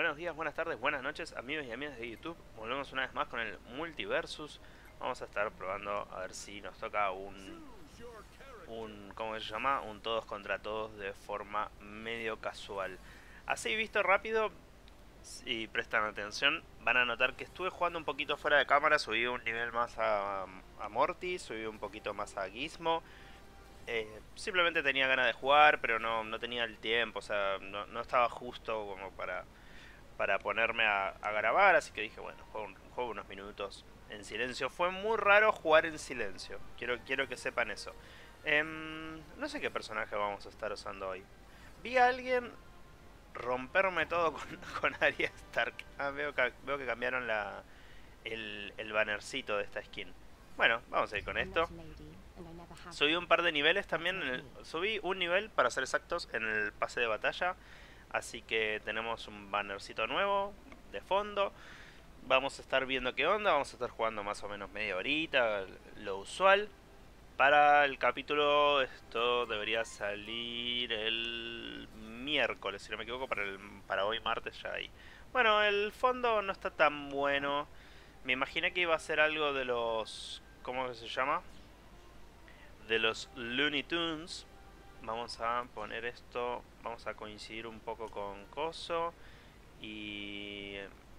Buenos días, buenas tardes, buenas noches, amigos y amigas de YouTube. Volvemos una vez más con el Multiversus. Vamos a estar probando a ver si nos toca ¿cómo se llama? Un todos contra todos de forma medio casual. Así visto rápido, si prestan atención, van a notar que estuve jugando un poquito fuera de cámara. Subí un nivel más a Morty, subí un poquito más a Gizmo. Simplemente tenía ganas de jugar, pero no tenía el tiempo, o sea, no estaba justo como para ponerme a grabar, así que dije, bueno, juego unos minutos en silencio. Fue muy raro jugar en silencio, quiero que sepan eso. No sé qué personaje vamos a estar usando hoy. Vi a alguien romperme todo con Arya Stark. Veo que cambiaron el bannercito de esta skin. Bueno, vamos a ir con esto. Subí un par de niveles también. Subí un nivel, para ser exactos, en el pase de batalla. Así que tenemos un bannercito nuevo de fondo. Vamos a estar viendo qué onda. Vamos a estar jugando más o menos media horita, lo usual. Para el capítulo, esto debería salir el miércoles, si no me equivoco. Para hoy martes ya hay. Bueno, el fondo no está tan bueno. Me imaginé que iba a ser algo de los... ¿Cómo se llama? De los Looney Tunes. Vamos a poner esto, vamos a coincidir un poco con Coso. Y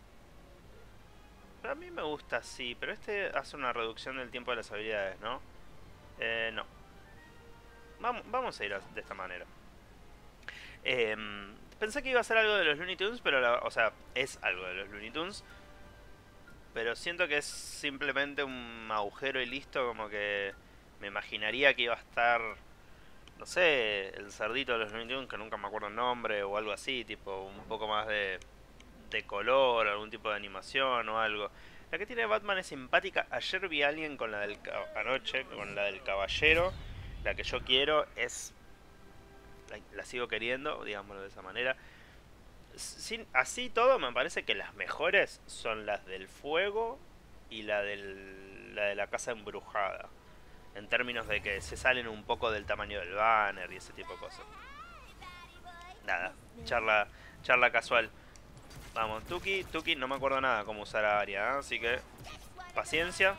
a mí me gusta así, pero este hace una reducción del tiempo de las habilidades, ¿no? No. Vamos a ir de esta manera. Pensé que iba a ser algo de los Looney Tunes, pero o sea, es algo de los Looney Tunes. Pero siento que es simplemente un agujero y listo, como que me imaginaría que iba a estar, no sé, el cerdito de los Looney Tunes, que nunca me acuerdo el nombre, o algo así, tipo un poco más de color, algún tipo de animación o algo. La que tiene Batman es simpática. Ayer vi a alguien con anoche, con la del caballero. La que yo quiero es... La sigo queriendo, digámoslo de esa manera. Así todo, me parece que las mejores son las del fuego y la de la casa embrujada. En términos de que se salen un poco del tamaño del banner y ese tipo de cosas. Nada, charla casual. Vamos, Tuki, no me acuerdo nada cómo usar a Arya, ¿eh? Así que paciencia.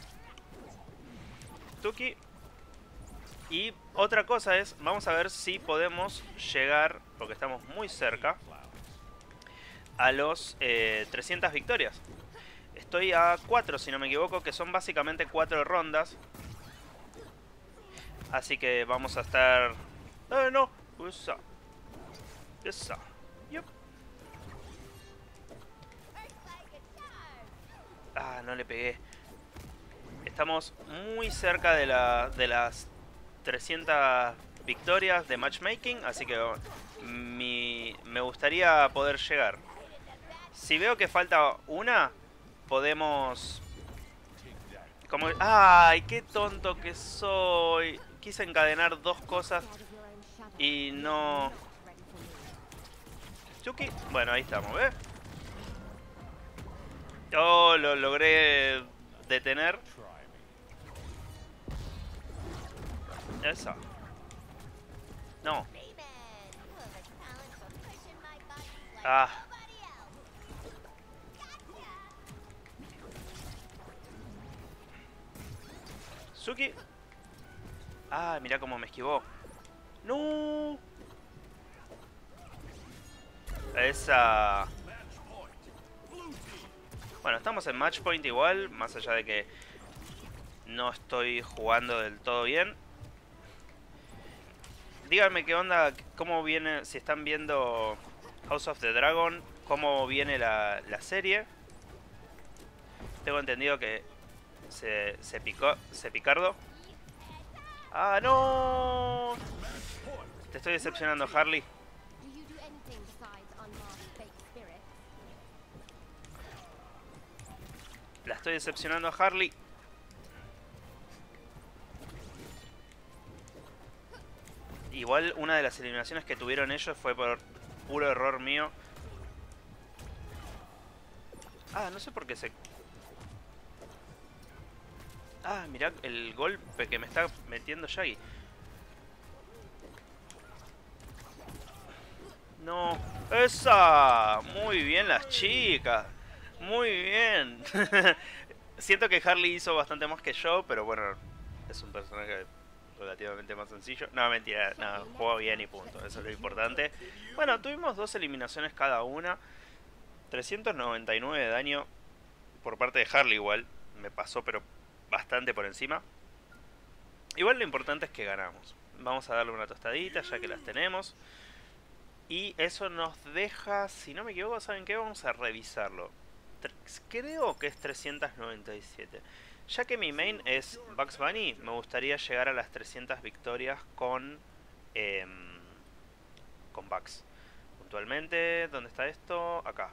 Tuki. Y otra cosa es, vamos a ver si podemos llegar, porque estamos muy cerca, a los 300 victorias. Estoy a 4, si no me equivoco, que son básicamente 4 rondas. Así que vamos a estar... no, esa. Yep. Ah, no le pegué. Estamos muy cerca de las 300 victorias de matchmaking, así que me gustaría poder llegar. Si veo que falta una, podemos... ¡Ay, qué tonto que soy! Quise encadenar dos cosas y no... Chucky, bueno, ahí estamos, ¿ves? Oh, lo logré detener. Eso. No. Ah. Suki. Ah, mira cómo me esquivó. No. Esa. Bueno, estamos en match point igual, más allá de que no estoy jugando del todo bien. Díganme qué onda, cómo viene, si están viendo House of the Dragon, cómo viene la serie. Tengo entendido que se picardo. ¡Ah, no! Te estoy decepcionando, Harley. La estoy decepcionando a Harley. Igual una de las eliminaciones que tuvieron ellos fue por puro error mío. Ah, no sé por qué se... Ah, mirá el golpe que me está metiendo Shaggy. No. ¡Esa! Muy bien las chicas. Muy bien. Siento que Harley hizo bastante más que yo, pero bueno, es un personaje relativamente más sencillo. No, mentira, no, jugó bien y punto, eso es lo importante. Bueno, tuvimos 2 eliminaciones cada una. 399 de daño por parte de Harley igual. Me pasó, pero bastante por encima. Igual lo importante es que ganamos. Vamos a darle una tostadita ya que las tenemos. Y eso nos deja, si no me equivoco, ¿saben qué? Vamos a revisarlo. Creo que es 397. Ya que mi main es Bugs Bunny, me gustaría llegar a las 300 victorias eh, con Bugs. Puntualmente, ¿dónde está esto? Acá.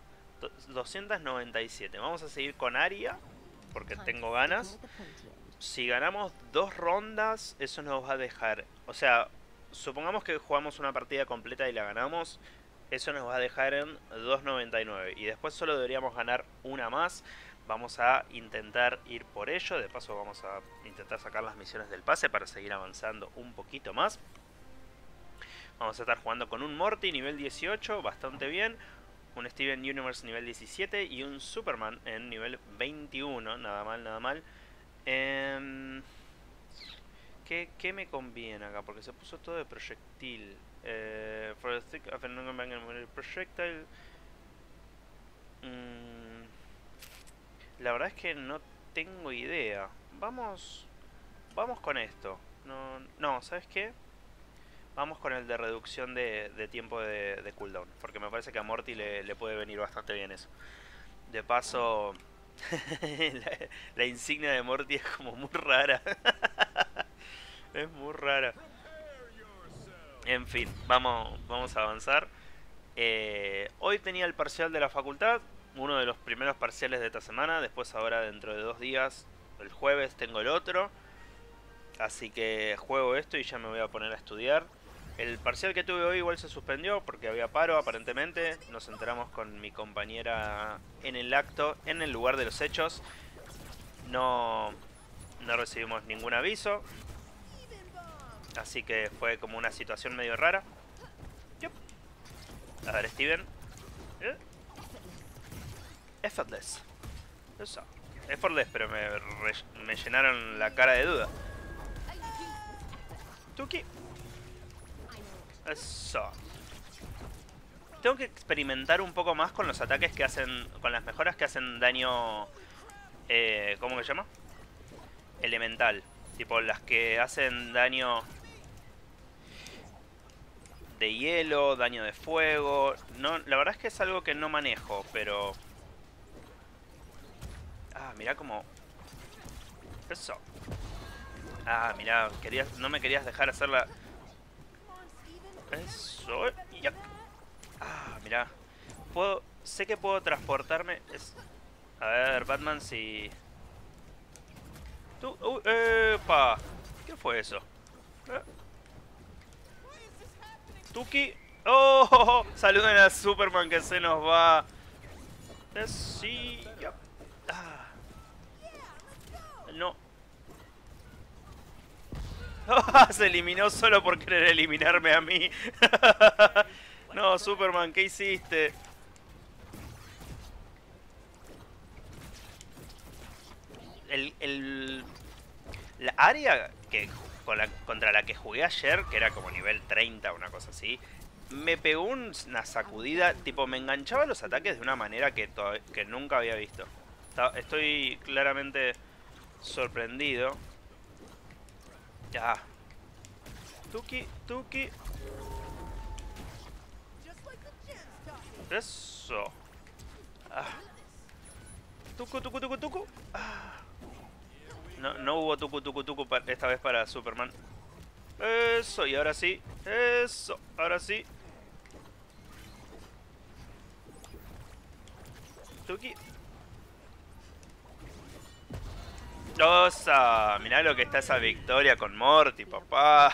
297. Vamos a seguir con Aria, porque tengo ganas. Si ganamos 2 rondas, eso nos va a dejar... O sea, supongamos que jugamos una partida completa y la ganamos. Eso nos va a dejar en 2.99. Y después solo deberíamos ganar una más. Vamos a intentar ir por ello. De paso vamos a intentar sacar las misiones del pase para seguir avanzando un poquito más. Vamos a estar jugando con un Morty nivel 18, bastante bien. Un Steven Universe nivel 17 y un Superman en nivel 21. Nada mal, nada mal. ¿Qué me conviene acá? Porque se puso todo de proyectil. For the stick of a projectile. La verdad es que no tengo idea. Vamos con esto. No, ¿sabes qué? Vamos con el de reducción de tiempo de cooldown. Porque me parece que a Morty le puede venir bastante bien eso. De paso, la insignia de Morty es como muy rara. Es muy rara. En fin, vamos a avanzar. Hoy tenía el parcial de la facultad, uno de los primeros parciales de esta semana. Después ahora dentro de 2 días, el jueves, tengo el otro. Así que juego esto y ya me voy a poner a estudiar. El parcial que tuve hoy igual se suspendió porque había paro aparentemente. Nos enteramos con mi compañera en el acto, en el lugar de los hechos. No recibimos ningún aviso. Así que fue como una situación medio rara. Yup. A ver, Steven. Effortless. Eso. Effortless, pero me llenaron la cara de duda. Tuki. Eso. Tengo que experimentar un poco más con los ataques que hacen... Con las mejoras que hacen daño... ¿cómo se llama? Elemental. Tipo las que hacen daño... de hielo, daño de fuego. No, la verdad es que es algo que no manejo, pero... Ah, mirá como... Eso. Ah, mirá, no me querías dejar hacerla... Eso. Ya. Ah, mirá. Sé que puedo transportarme... A ver, Batman, si... ¡Epa! ¿Qué fue eso? Tuki. ¡Oh! Saluden a Superman que se nos va. Sí. Ah. No. Se eliminó solo por querer eliminarme a mí. No, Superman, ¿qué hiciste? La área contra la que jugué ayer, que era como nivel 30, una cosa así, me pegó una sacudida, tipo me enganchaba los ataques de una manera que nunca había visto. Estoy claramente sorprendido. Ya. Tuki. Eso. Ah. Tuku. Ah. No hubo tuku esta vez para Superman. Eso, y ahora sí. Eso, ahora sí. Tuki. ¡Osa! Mirá lo que está esa victoria con Morty, papá.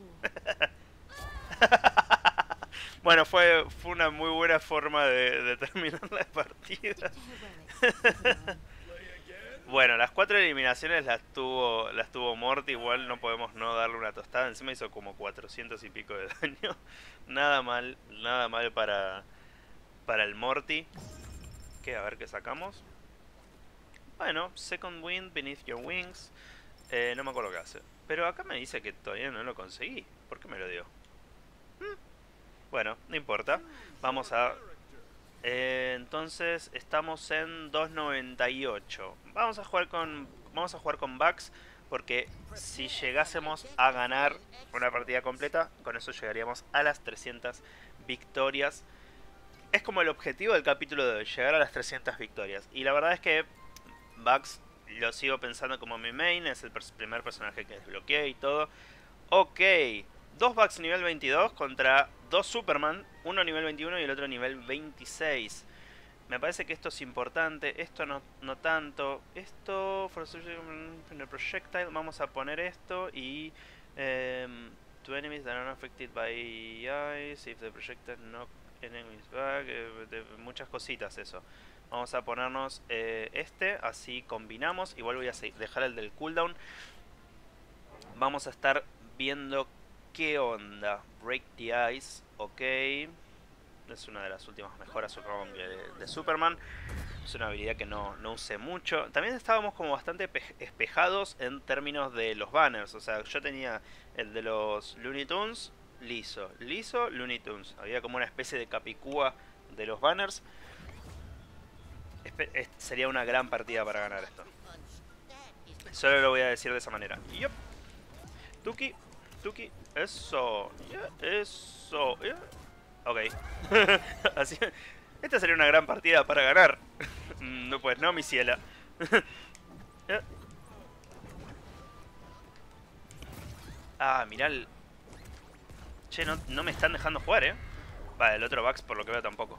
Bueno, fue una muy buena forma de terminar la partida. Bueno, las 4 eliminaciones las tuvo Morty. Igual no podemos no darle una tostada. Encima hizo como 400 y pico de daño. Nada mal para el Morty. Que a ver qué sacamos. Bueno, Second Wind Beneath Your Wings. No me acuerdo qué hace. Pero acá me dice que todavía no lo conseguí. ¿Por qué me lo dio? Bueno, no importa. Vamos a... entonces estamos en 298. Vamos a jugar con Bugs. Porque si llegásemos a ganar una partida completa, con eso llegaríamos a las 300 victorias. Es como el objetivo del capítulo de hoy, llegar a las 300 victorias. Y la verdad es que Bugs lo sigo pensando como mi main, es el primer personaje que desbloqueé y todo. Ok, dos Bugs nivel 22 contra dos Superman, uno nivel 21 y el otro nivel 26. Me parece que esto es importante, esto no tanto. Esto, en el projectile, vamos a poner esto y... to enemies that are not affected by ice, if the projectile knock enemies back, muchas cositas eso. Vamos a ponernos este, así combinamos. Igual voy a dejar el del cooldown. Vamos a estar viendo qué onda. Break the ice, ok. Es una de las últimas mejoras supongo de Superman. Es una habilidad que no usé mucho. También estábamos como bastante espejados en términos de los banners. O sea, yo tenía el de los Looney Tunes, liso, Looney Tunes. Había como una especie de capicúa de los banners. Sería una gran partida para ganar esto. Solo lo voy a decir de esa manera. Yup. Tuki, Tuki, eso, eso, ok. Así, esta sería una gran partida para ganar. No, pues no, mi ciela. Ah, mirá el... Che, no me están dejando jugar, Vale, el otro Bugs por lo que veo tampoco.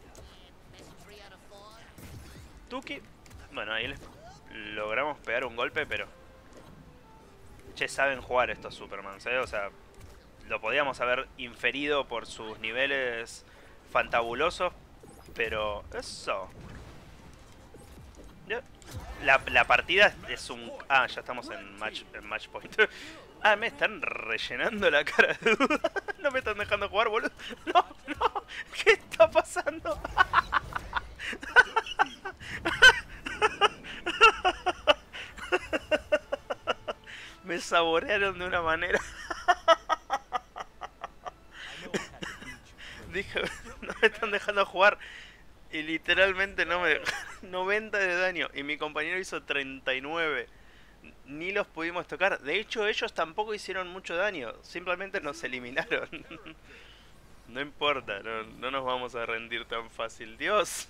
Tuki. Bueno, ahí les logramos pegar un golpe, pero... Che, saben jugar estos Supermans, O sea, lo podíamos haber inferido por sus niveles fantabulosos, pero... Eso. La partida es un... Ah, ya estamos en match point. Ah, me están rellenando la cara de duda. No me están dejando jugar, boludo. No, no. ¿Qué está pasando? Me saborearon de una manera. Dije, no me están dejando jugar. Y literalmente no me... 90 de daño. Y mi compañero hizo 39. Ni los pudimos tocar. De hecho, ellos tampoco hicieron mucho daño. Simplemente nos eliminaron. No importa, no nos vamos a rendir tan fácil. Dios.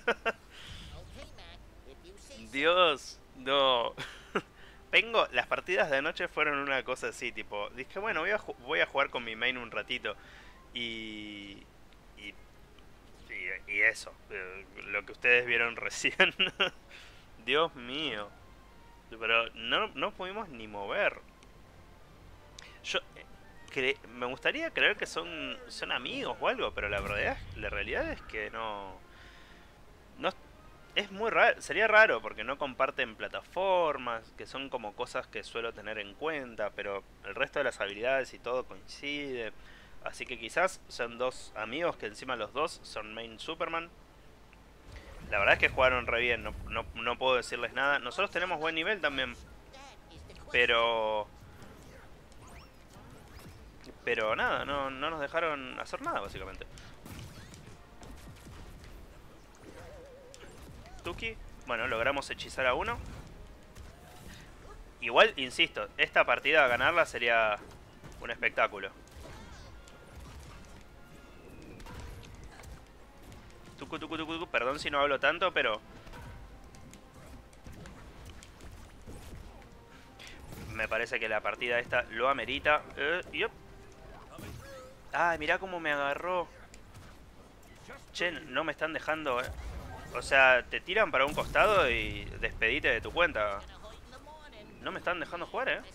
Dios. No. Vengo, las partidas de anoche fueron una cosa así, tipo... Dije, bueno, voy a jugar con mi main un ratito. Y... Y eso. Lo que ustedes vieron recién. Dios mío. Pero no pudimos ni mover. Yo me gustaría creer que son amigos o algo, pero la realidad es que no es muy raro, sería raro porque no comparten plataformas, que son como cosas que suelo tener en cuenta, pero el resto de las habilidades y todo coincide. Así que quizás son dos amigos que encima los dos son main Superman. La verdad es que jugaron re bien, no puedo decirles nada. Nosotros tenemos buen nivel también, pero... Pero nada, no nos dejaron hacer nada básicamente. Tuki, bueno, logramos hechizar a uno. Igual, insisto, esta partida ganarla sería un espectáculo. Tucu, perdón si no hablo tanto, pero... Me parece que la partida esta lo amerita. Yep. Ah, mirá cómo me agarró. Che, no me están dejando, O sea, te tiran para un costado y despedite de tu cuenta. No me están dejando jugar,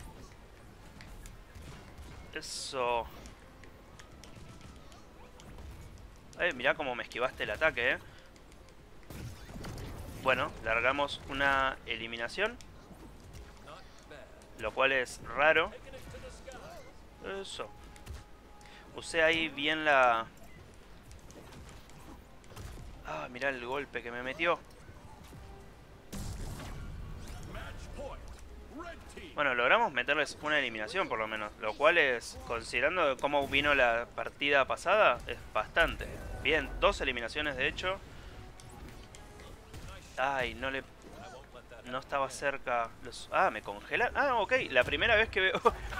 Eso. Mirá cómo me esquivaste el ataque, Bueno, largamos una eliminación, lo cual es raro. Eso. Usé ahí bien la... Ah, mirá el golpe que me metió. Bueno, logramos meterles una eliminación por lo menos, lo cual es, considerando cómo vino la partida pasada, es bastante. Bien, 2 eliminaciones de hecho. Ay, no estaba cerca. Me congelan. Ah, ok, la primera vez que veo...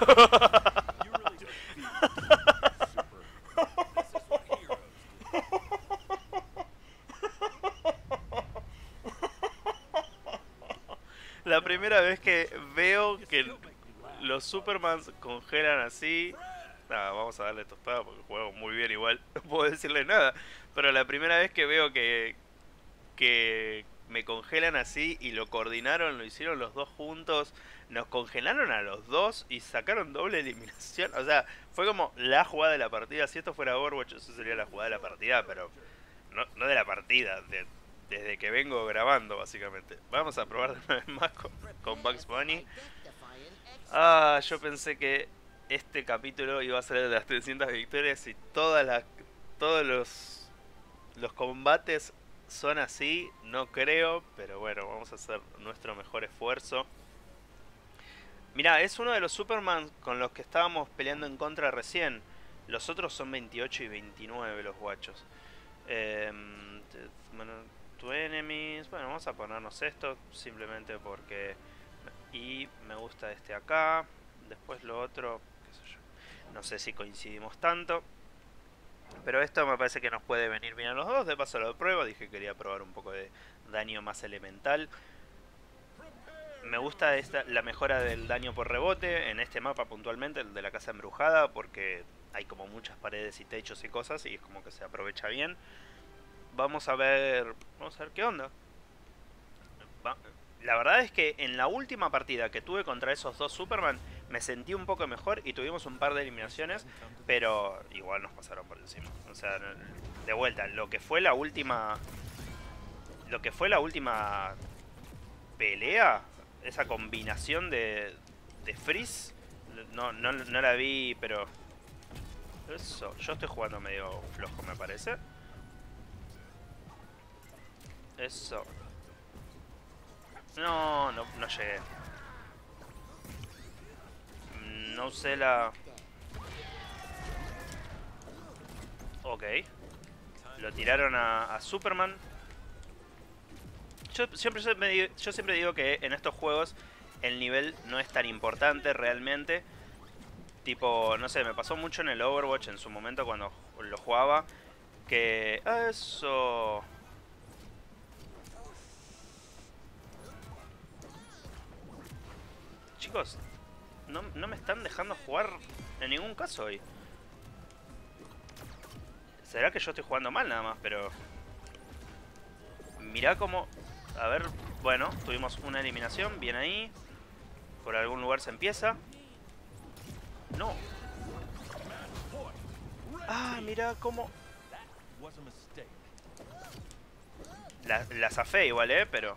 La primera vez que veo que los Supermans congelan así... Nada, vamos a darle tostada porque juego muy bien igual. No puedo decirle nada. Pero la primera vez que veo que me congelan así y lo coordinaron, lo hicieron los dos juntos, nos congelaron a los dos y sacaron doble eliminación. O sea, fue como la jugada de la partida. Si esto fuera Overwatch, eso sería la jugada de la partida, pero no de la partida, desde que vengo grabando, básicamente. Vamos a probar de una vez más con Bugs Bunny. Ah, yo pensé que este capítulo iba a ser de las 300 victorias y todos los combates son así, no creo, pero bueno, vamos a hacer nuestro mejor esfuerzo. Mirá, es uno de los Superman con los que estábamos peleando en contra recién. Los otros son 28 y 29 los guachos. Bueno, to enemies. Bueno, vamos a ponernos esto simplemente porque... Y me gusta este acá. Después lo otro, qué sé yo. No sé si coincidimos tanto. Pero esto me parece que nos puede venir bien a los dos. De paso lo pruebo. Dije que quería probar un poco de daño más elemental. Me gusta la mejora del daño por rebote en este mapa puntualmente, el de la casa embrujada, porque hay como muchas paredes y techos y cosas y es como que se aprovecha bien. Vamos a ver qué onda. La verdad es que en la última partida que tuve contra esos dos Superman me sentí un poco mejor y tuvimos un par de eliminaciones, pero igual nos pasaron por encima. O sea, de vuelta, lo que fue la última pelea, esa combinación de Freeze, no la vi, pero eso, yo estoy jugando medio flojo me parece. Eso. No llegué. No usé la... Ok. Lo tiraron a Superman. Yo siempre digo que en estos juegos el nivel no es tan importante realmente. Tipo, no sé, me pasó mucho en el Overwatch en su momento cuando lo jugaba. Que... Eso... Chicos, no me están dejando jugar en ningún caso hoy. Será que yo estoy jugando mal nada más, pero... Mirá cómo... A ver, bueno, tuvimos una eliminación, bien ahí. Por algún lugar se empieza. No. Ah, mirá cómo... La zafé igual, pero...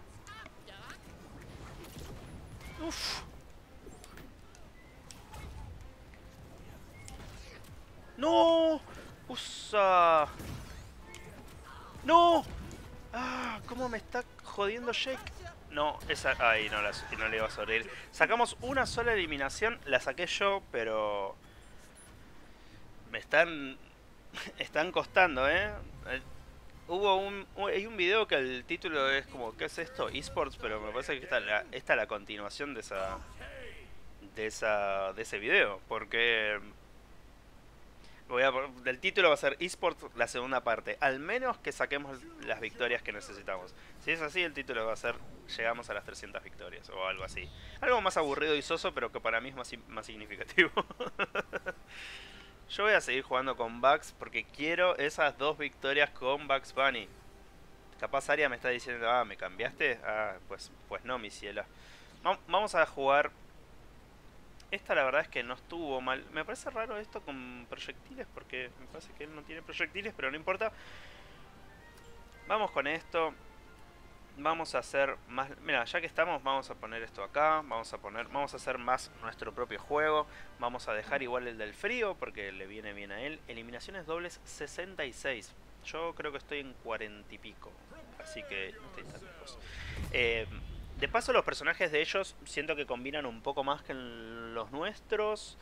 Uff. ¡No! ¡Usa! ¡No! ¡Ah! ¿Cómo me está jodiendo Jake? No, esa... Ay, no le iba a sobrevivir. Sacamos una sola eliminación, la saqué yo, pero... Me están... Están costando, Hay un video que el título es como, ¿qué es esto? Esports, pero me parece que esta es la continuación de ese video, porque... Del título va a ser eSports la segunda parte. Al menos que saquemos las victorias que necesitamos. Si es así, el título va a ser llegamos a las 300 victorias o algo así. Algo más aburrido y soso, pero que para mí es más significativo. Yo voy a seguir jugando con Bugs porque quiero esas 2 victorias con Bugs Bunny. Capaz Aria me está diciendo, ¿me cambiaste? Pues no, mi ciela. Vamos a jugar Esta la verdad es que no estuvo mal. Me parece raro esto con proyectiles porque me parece que él no tiene proyectiles, pero no importa. Vamos con esto. Vamos a hacer más... Mira, ya que estamos, vamos a poner esto acá. Vamos a hacer más nuestro propio juego. Vamos a dejar igual el del frío porque le viene bien a él. Eliminaciones dobles 66. Yo creo que estoy en 40 y pico. Así que no estoy tan lejos. Eh, de paso, los personajes de ellos siento que combinan un poco más que en los nuestros.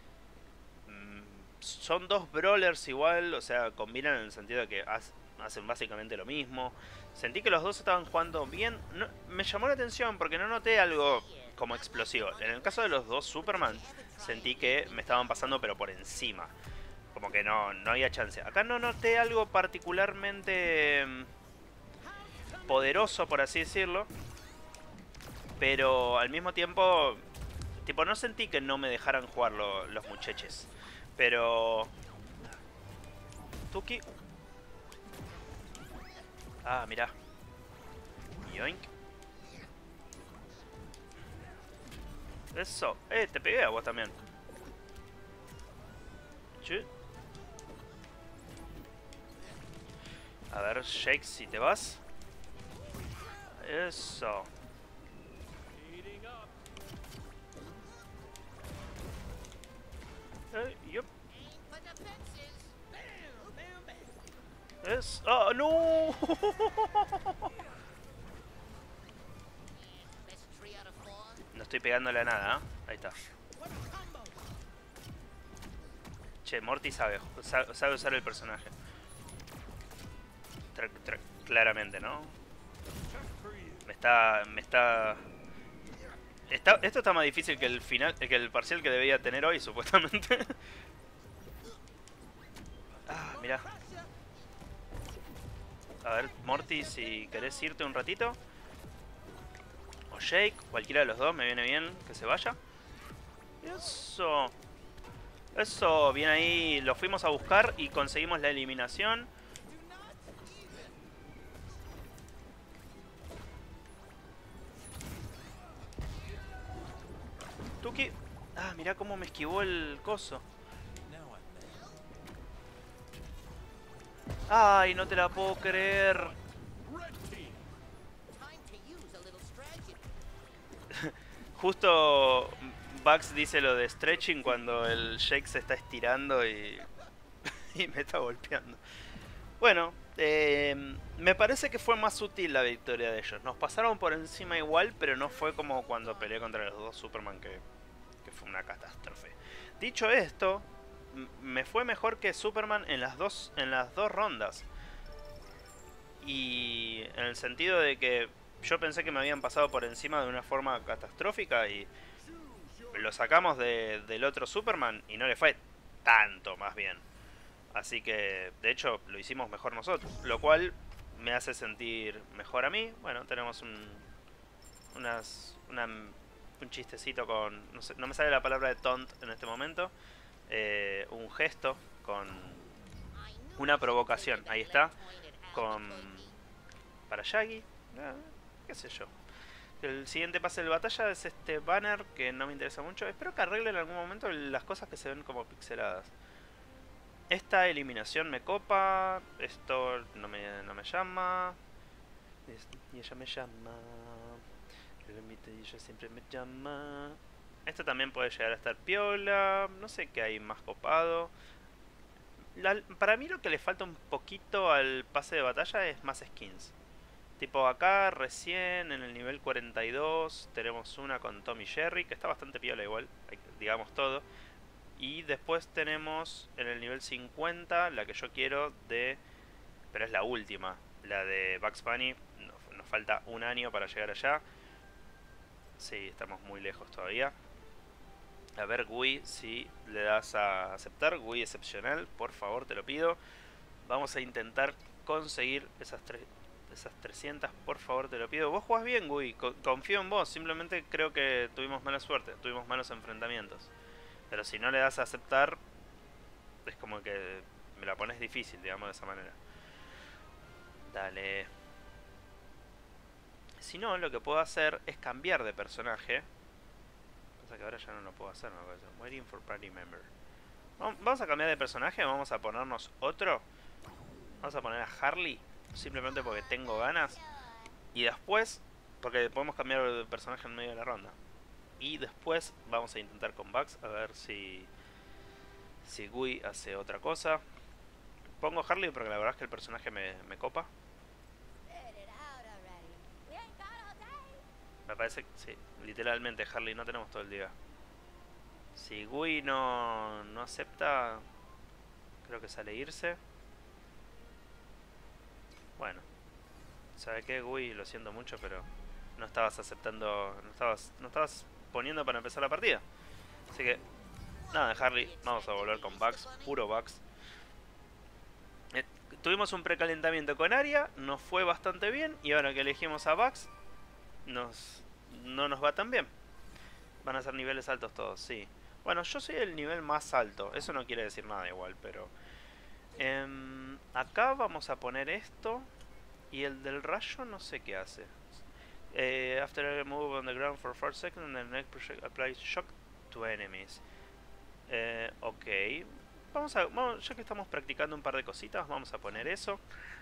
Son dos brawlers igual, o sea, combinan en el sentido de que hacen básicamente lo mismo. Sentí que los dos estaban jugando bien. No, me llamó la atención porque no noté algo como explosivo. En el caso de los dos Superman, sentí que me estaban pasando pero por encima. Como que no había chance. Acá no noté algo particularmente poderoso, por así decirlo. Pero al mismo tiempo, tipo, no sentí que no me dejaran jugar los mucheches. Pero... Tuki. Ah, mirá. Yoink. Eso. Te pegué a vos también. Chu. A ver, Shake, si te vas. Eso. Yup. Es... ¡Oh, no! No estoy pegándole a nada, ¿eh? Ahí está. Che, Morty sabe usar el personaje. Claramente, ¿no? Esto está más difícil que el final, que el parcial que debía tener hoy, supuestamente. Ah, mirá. A ver, Morty, si querés irte un ratito. O Jake, cualquiera de los dos, me viene bien que se vaya. Eso. Eso, bien ahí. Lo fuimos a buscar y conseguimos la eliminación. Tuki. Ah, mirá cómo me esquivó el coso. Ay, no te la puedo creer. Justo Bugs dice lo de stretching cuando el Jake se está estirando y, y me está golpeando. Bueno, me parece que fue más útil la victoria de ellos. Nos pasaron por encima igual, pero no fue como cuando peleé contra los dos Superman, que fue una catástrofe. Dicho esto, me fue mejor que Superman en las dos rondas. Y en el sentido de que yo pensé que me habían pasado por encima de una forma catastrófica y lo sacamos del otro Superman y no le fue tanto más bien. Así que, de hecho, lo hicimos mejor nosotros. Lo cual me hace sentir mejor a mí. Bueno, tenemos un chistecito con... No, sé, no me sale la palabra de taunt en este momento. Un gesto con una provocación. Ahí está. Para Shaggy. Qué sé yo. El siguiente pase de batalla es este banner que no me interesa mucho. Espero que arreglen en algún momento las cosas que se ven como pixeladas. Esta eliminación me copa. Esto no me llama. Y ella me llama. Y ella siempre me llama. Esto también puede llegar a estar piola. No sé qué hay más copado. Para mí lo que le falta un poquito al pase de batalla es más skins. Tipo acá recién en el nivel 42 tenemos una con Tom y Jerry, que está bastante piola igual, digamos todo. Y después tenemos en el nivel 50 la que yo quiero de... Pero es la última, la de Bugs Bunny. Nos falta un año para llegar allá. Sí, estamos muy lejos todavía. A ver, Gui, si le das a aceptar. Gui excepcional, por favor, te lo pido. Vamos a intentar conseguir esas 300, por favor, te lo pido. Vos jugás bien, Gui, confío en vos. Simplemente creo que tuvimos mala suerte, tuvimos malos enfrentamientos. Pero si no le das a aceptar, es como que me la pones difícil, digamos, de esa manera. Dale. Si no, lo que puedo hacer es cambiar de personaje. Pasa que ahora ya no lo puedo hacer, me parece. Waiting for party member. Vamos a cambiar de personaje, vamos a ponernos otro. Vamos a poner a Harley, simplemente porque tengo ganas. Y después, porque podemos cambiar de personaje en medio de la ronda. Y después vamos a intentar con Bugs, a ver si Gui hace otra cosa. Pongo Harley porque la verdad es que el personaje me copa. Me parece que sí, literalmente Harley, no tenemos todo el día. Si Gui no acepta, creo que sale irse. Bueno, ¿sabe qué, Gui? Lo siento mucho, pero no estabas aceptando, no estabas poniendo para empezar la partida. Así que, nada, Harley, vamos a volver con Bugs, puro Bugs. Tuvimos un precalentamiento con Arya, nos fue bastante bien, y ahora que elegimos a Bugs, no nos va tan bien. Van a ser niveles altos todos, sí. Bueno, yo soy el nivel más alto, eso no quiere decir nada igual, pero... acá vamos a poner esto, y el del rayo no sé qué hace. After a move on the ground for 4 seconds, the next project applies shock to enemies. Ok. Vamos, ya que estamos practicando un par de cositas, vamos a poner eso.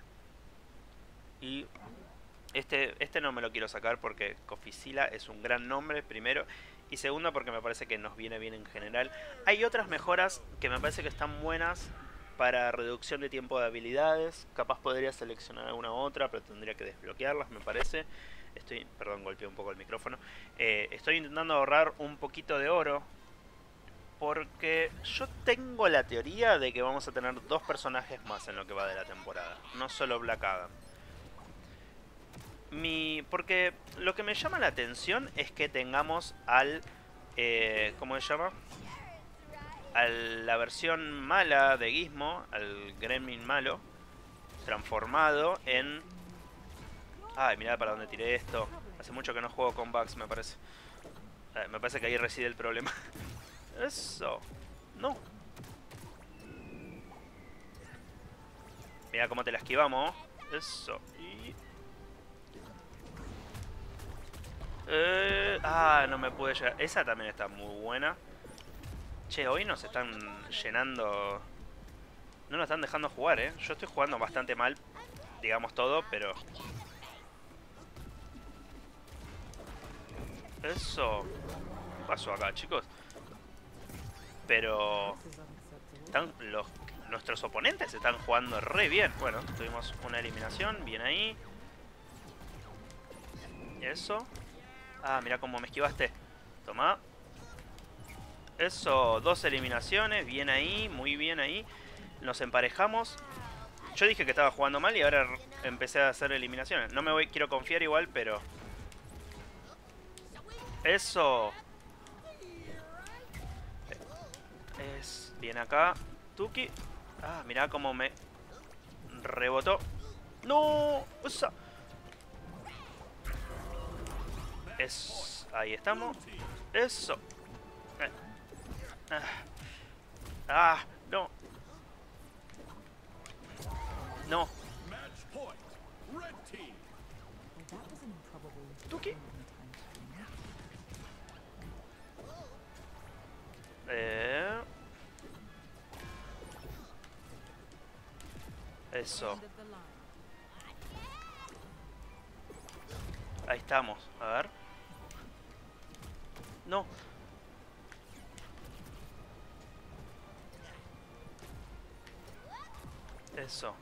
Y este no me lo quiero sacar porque Coffeezilla es un gran nombre, primero. Y segundo, porque me parece que nos viene bien en general. Hay otras mejoras que me parece que están buenas para reducción de tiempo de habilidades. Capaz podría seleccionar alguna otra, pero tendría que desbloquearlas, me parece. Perdón, golpeé un poco el micrófono. Estoy intentando ahorrar un poquito de oro, porque yo tengo la teoría de que vamos a tener 2 personajes más en lo que va de la temporada, no solo Black Adam. Porque lo que me llama la atención es que tengamos al... ¿cómo se llama? A la versión mala de Gizmo, al Gremlin malo, transformado en... Ay, mirá para dónde tiré esto. Hace mucho que no juego con Bugs, me parece. Me parece que ahí reside el problema. Eso. No. Mira cómo te la esquivamos. Eso. Y... no me pude llegar. Esa también está muy buena. Che, hoy nos están llenando... No nos están dejando jugar, Yo estoy jugando bastante mal, digamos todo, pero... Eso. ¿Qué pasó acá, chicos? Pero... nuestros oponentes están jugando re bien. Bueno, tuvimos una eliminación, bien ahí. Eso. Ah, mira cómo me esquivaste. Toma. Eso, 2 eliminaciones, bien ahí, muy bien ahí. Nos emparejamos. Yo dije que estaba jugando mal y ahora empecé a hacer eliminaciones. Quiero confiar igual, pero... Eso. Bien acá. Tuki. Ah, mirá cómo me rebotó. ¡No! ¡Usa! Ahí estamos. Eso. No. No. Tuki. Eso. Ahí estamos. A ver. No. Eso.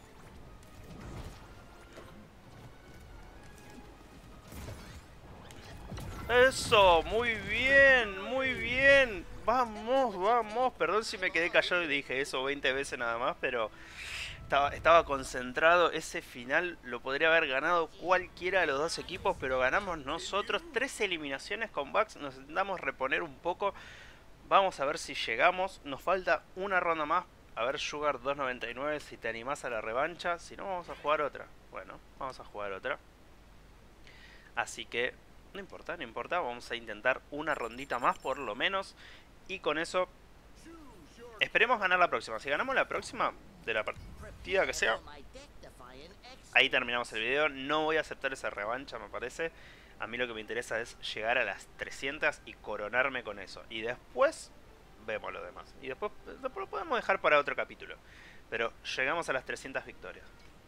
Eso, muy bien, muy bien. Vamos, vamos. Perdón si me quedé callado y dije eso 20 veces nada más, pero estaba concentrado. Ese final lo podría haber ganado cualquiera de los 2 equipos, pero ganamos nosotros. 3 eliminaciones con Bugs, nos intentamos reponer un poco. Vamos a ver si llegamos. Nos falta una ronda más. A ver, Sugar 299, si te animás a la revancha. Si no, vamos a jugar otra. Bueno, vamos a jugar otra. Así que... No importa, no importa, vamos a intentar una rondita más por lo menos. Y con eso esperemos ganar la próxima. Si ganamos la próxima, de la partida que sea, ahí terminamos el video. No voy a aceptar esa revancha, me parece. A mí lo que me interesa es llegar a las 300 y coronarme con eso. Y después vemos lo demás. Y después lo podemos dejar para otro capítulo. Pero llegamos a las 300 victorias.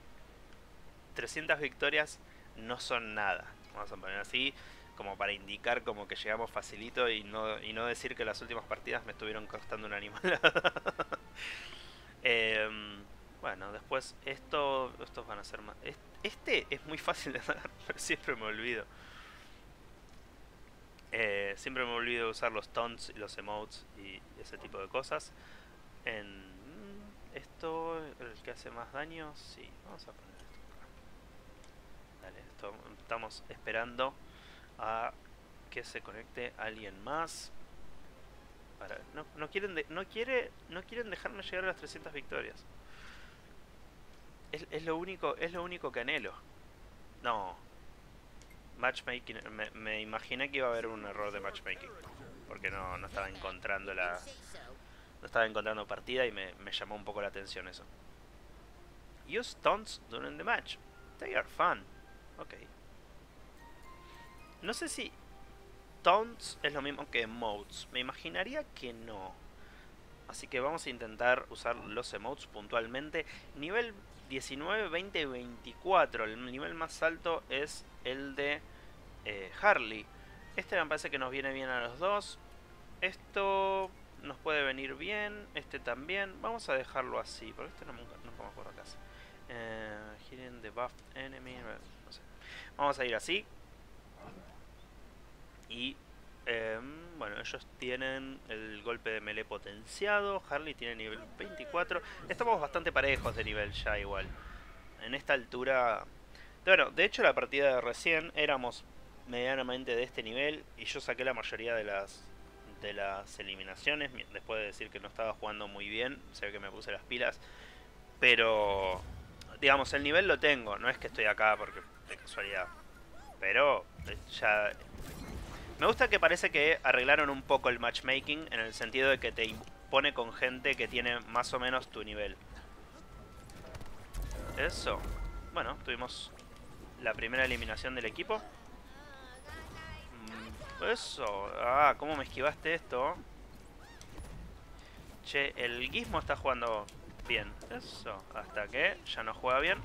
300 victorias no son nada. Vamos a poner así, como para indicar como que llegamos facilito y no decir que las últimas partidas me estuvieron costando una animalada. Bueno, después estos van a ser más... Este es muy fácil de dar, pero siempre me olvido. Siempre me olvido de usar los taunts y los emotes y ese tipo de cosas. En esto, el que hace más daño, sí, vamos a poner esto acá. Dale, estamos esperando a que se conecte alguien más. No quieren dejarme llegar a las 300 victorias. Es lo único que anhelo. No. Matchmaking, me imaginé que iba a haber un error de matchmaking. Porque no estaba encontrando no estaba encontrando partida y me llamó un poco la atención eso. Use taunts during the match. They are fun. Ok. No sé si taunts es lo mismo que emotes. Me imaginaría que no. Así que vamos a intentar usar los emotes puntualmente. Nivel 19, 20 y 24. El nivel más alto es el de Harley. Este me parece que nos viene bien a los dos. Esto nos puede venir bien. Este también. Vamos a dejarlo así, porque este no me acuerdo qué hace. Hidden the buffed enemy. No sé. Vamos a ir así. Y bueno, ellos tienen el golpe de melee potenciado. Harley tiene nivel 24. Estamos bastante parejos de nivel ya igual. En esta altura... Bueno, de hecho la partida de recién éramos medianamente de este nivel. Y yo saqué la mayoría de las eliminaciones. Después de decir que no estaba jugando muy bien. Se ve que me puse las pilas. Pero... digamos, el nivel lo tengo. No es que estoy acá porque de casualidad. Pero ya... Me gusta que parece que arreglaron un poco el matchmaking en el sentido de que te pone con gente que tiene más o menos tu nivel. Eso. Bueno, tuvimos la primera eliminación del equipo. Eso. Ah, ¿cómo me esquivaste esto? Che, el Gizmo está jugando bien. Eso. Hasta que ya no juega bien.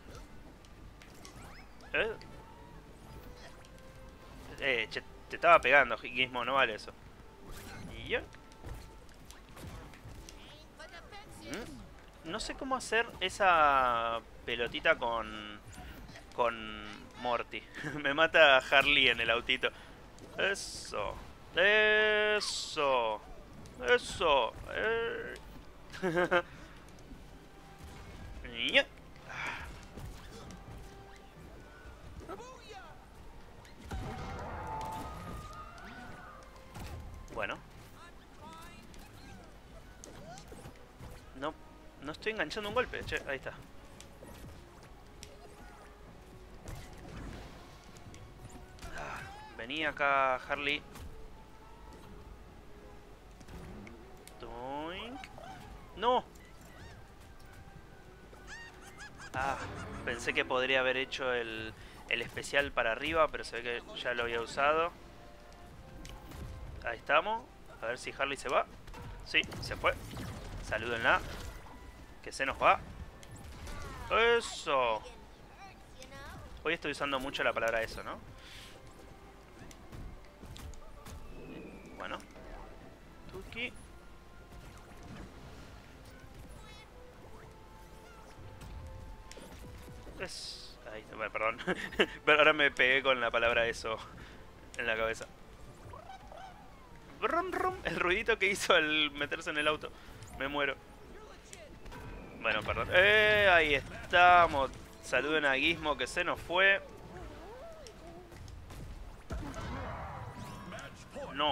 Che, te estaba pegando, Gizmo, no vale eso. Y yo... No sé cómo hacer esa pelotita con Morty. Me mata Harley en el autito. Eso. Eso. Eso. Bueno. No estoy enganchando un golpe. Che, ahí está. Vení acá, Harley. Doink. ¡No! Ah, pensé que podría haber hecho el especial para arriba, pero se ve que ya lo había usado. Ahí estamos. A ver si Harley se va. Sí, se fue. Salúdenla. Que se nos va. ¡Eso! Hoy estoy usando mucho la palabra eso, ¿no? Bueno. Tuki. Ahí, bueno, perdón. Pero ahora me pegué con la palabra eso en la cabeza. Brum, brum, el ruidito que hizo al meterse en el auto. Me muero. Bueno, perdón. Ahí estamos. Saluden a Gizmo que se nos fue. No.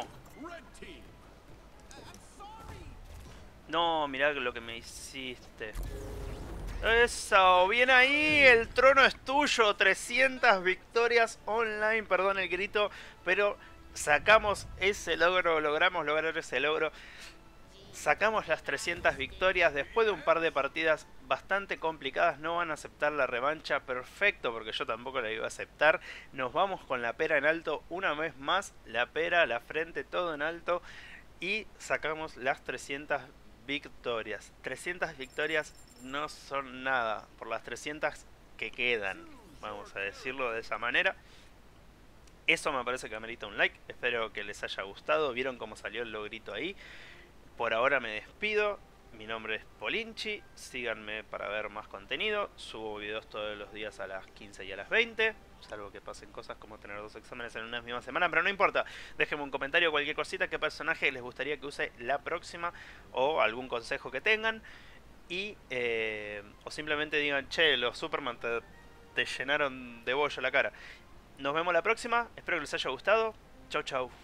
No, mirá lo que me hiciste. Eso, bien ahí, el trono es tuyo, 300 victorias online, perdón el grito, pero sacamos ese logro, logramos lograr ese logro. Sacamos las 300 victorias después de un par de partidas bastante complicadas. No van a aceptar la revancha, perfecto, porque yo tampoco la iba a aceptar. Nos vamos con la pera en alto una vez más. La pera, la frente, todo en alto. Y sacamos las 300 victorias. 300 victorias no son nada por las 300 que quedan, vamos a decirlo de esa manera. Eso me parece que amerita un like. Espero que les haya gustado. Vieron cómo salió el logrito ahí. Por ahora me despido. Mi nombre es Polinchi. Síganme para ver más contenido. Subo videos todos los días a las 15 y a las 20. Salvo que pasen cosas como tener 2 exámenes en una misma semana. Pero no importa. Déjenme un comentario, cualquier cosita. Qué personaje les gustaría que use la próxima. O algún consejo que tengan. Y o simplemente digan, che, los Superman te llenaron de bollo la cara. Nos vemos la próxima. Espero que les haya gustado. Chau chau.